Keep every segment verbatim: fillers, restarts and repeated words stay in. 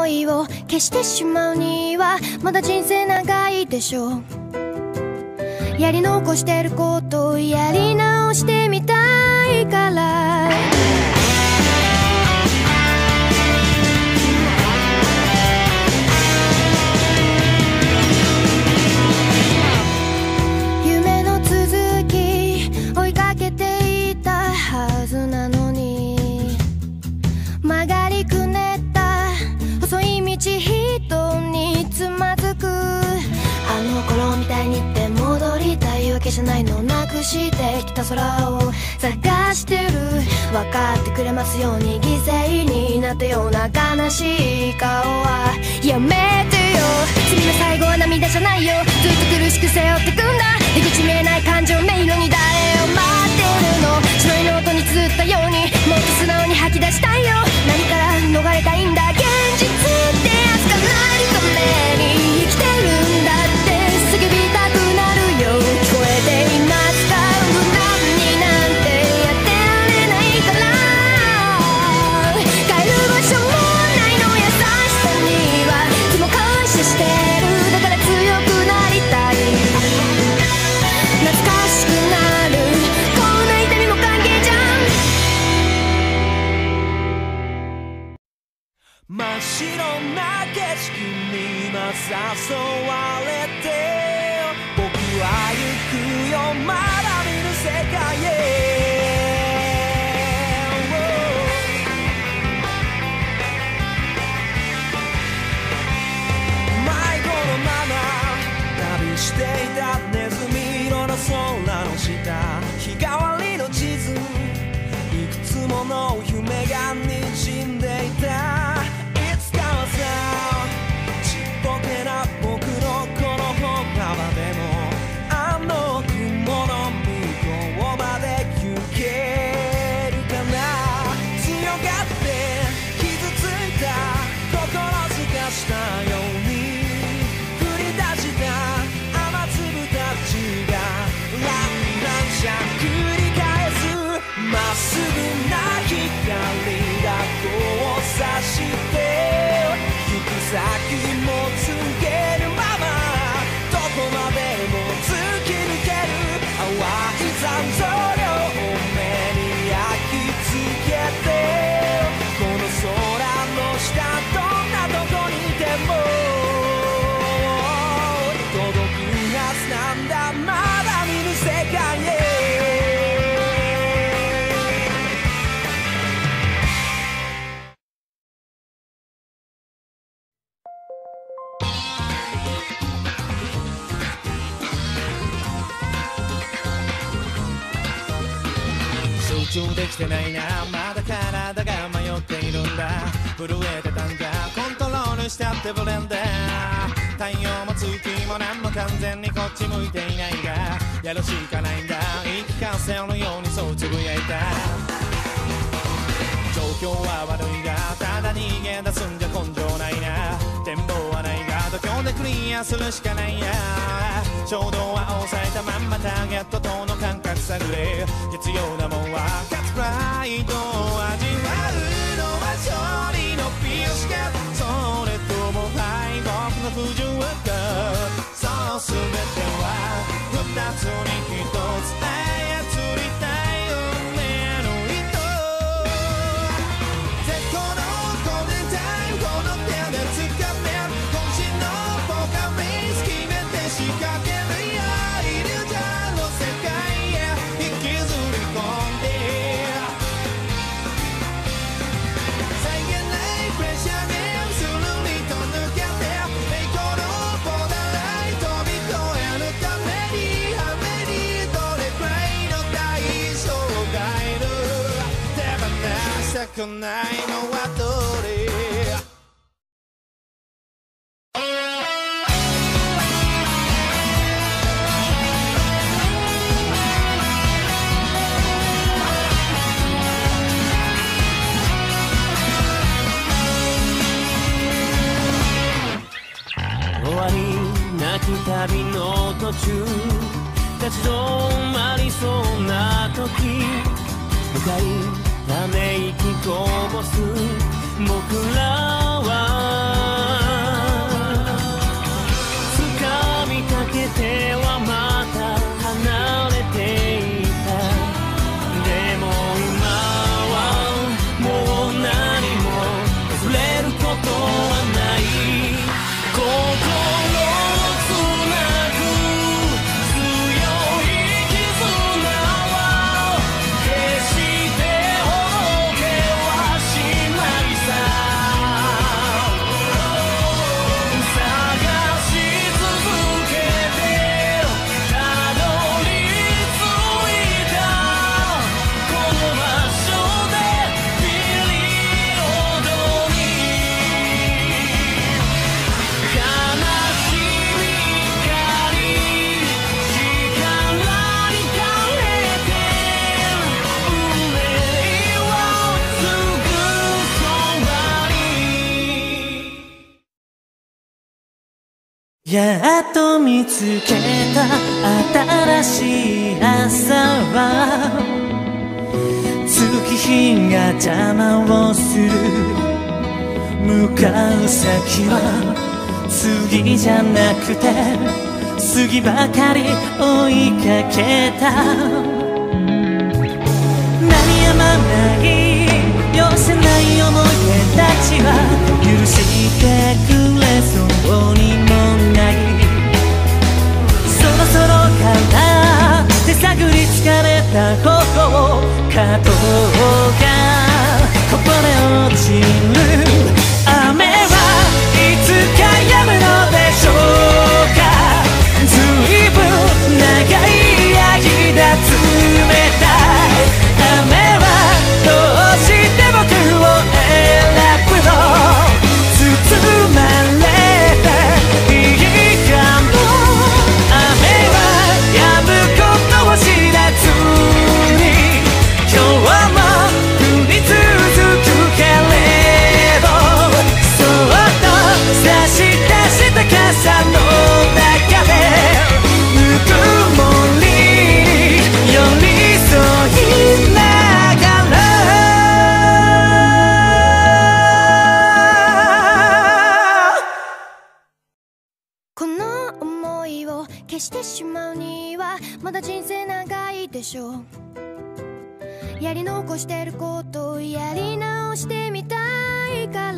いを消してしまうにはまだ人生長いでしょう。やり残してることをやり直してみたいから夢の続き追いかけていたはずなのに曲がりくねった細い道人につまずくあの頃みたいにって戻りたいわけじゃないのなくしてきた空を探してる分かってくれますように犠牲になったような悲しい顔はやめてよ罪の最後は涙じゃないよずっと苦しく背負ってくんだ出口見えない感情迷路に誰を待ってるの白いノートに綴ったようにもっと素直に吐き出したいよ何から逃れたいんだ現実ってやつかないために生きてるんだって叫びたくなるよ聞こえていますか無難になんてやってられないから帰る場所もないの優しさにはいつも感謝してるだから強くなりたい懐かしくなるこんな痛みも歓迎じゃん真っ白な景色に今誘われて僕は行くよまだ見ぬ世界へ迷子のまま旅していたネズミ色の空の下日替わりの地図いくつもの夢が滲んでいたいつかはさちっぽけな僕のこの歩幅でもあの雲の向こうまで行けるかな強がって傷ついた心すかしたように降り出した雨粒たちがランランシャン繰り返すまっすぐな光が交差して行く先も告げるままどこまでも突き抜ける淡い残像量を目に焼き付けてこの空の下どんなとこにいても届くはずなんだまだ見ぬ世界へ集中できてないなまだ体が迷っているんだ震えてたんだコントロールしたってブレンダー太陽も月も何も完全にこっち向いていないがやるしかないんだ言い聞かせるようにそうつぶやいた状況は悪いがただ逃げ出すんじゃ根性ないな展望はないが度胸でクリアするしかないや衝動は抑えたまんまターゲットとの感覚探れ必要なもんは勝つプライドを味わうのは勝利の美容師かそれとも敗北の不純かそう全ては二つに一つ操りたい運命の糸絶好のゴールデンタイムこの手で掴める渾身のポーカーフェイス決めて仕掛けるよイリュージョンの世界へ引きずり込んで際限ないプレッシャーゲームするりと抜けて栄光のボーダーライン飛び越えるために雨にどれくらいの代償がいる手放したくないのはどれ終わりなき旅の途中立ち止まりそうな時向かいため息こぼす僕らはやっと見つけた新しい朝は月日が邪魔をする。向かう先は次じゃなくて次ばかり追いかけた。鳴りやまない寄せない思い出たちは許してくれそうにもない。そろそろから手探り疲れた頬加藤がこぼれ落ちる。雨はいつか止むのでしょうか。ずいぶん長い間冷たい雨はどうして僕を選ぶの。包まれていいかも。雨は止むことを知らずに今日も降り続くけれど、そっと差し出した傘の中でぬくもりに寄り添いながらこの想いを消してしまうにはまだ人生長いでしょう。やり残してることをやり直してみたいから。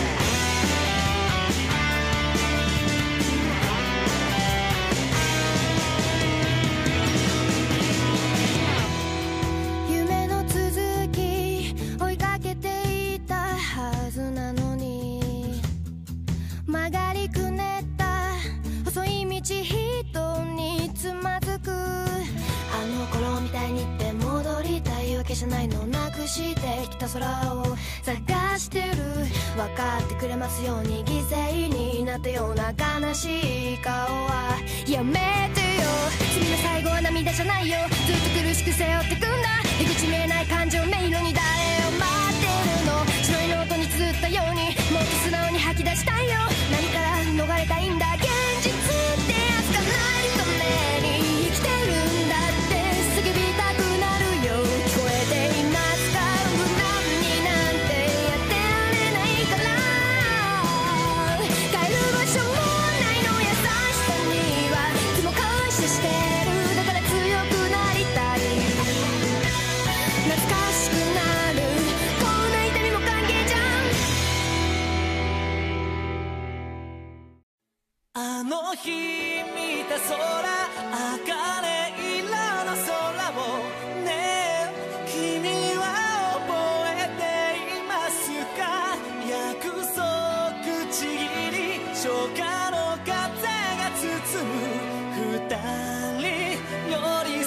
夢の続き追いかけていたはずなのに曲がりくねった細い道人につまずく。あの頃みたいにって戻りたいわけじゃないの。なくしてきた空を探してる。分かってくれますように犠牲になったような悲しい顔はやめてよ。罪の最後は涙じゃないよ。ずっと苦しく背負ってくんだ。出口見えない感情迷路に誰を待ってるの。白いノートに綴ったようにもっと素直に吐き出したいよ。何から逃れたいんだ。現実ってやつかないために生きてるんだって叫びたくなるよ。聞こえていますか。無難になんてやってられないから帰る場所もないの。優しさにはいつも感謝してる。だから強くなりたい。懐かしくなるこんな痛みも歓迎じゃん。 あの日見た空、茜色の空をねえ君は覚えていますか。約束ちぎり初夏の風が包む二人寄り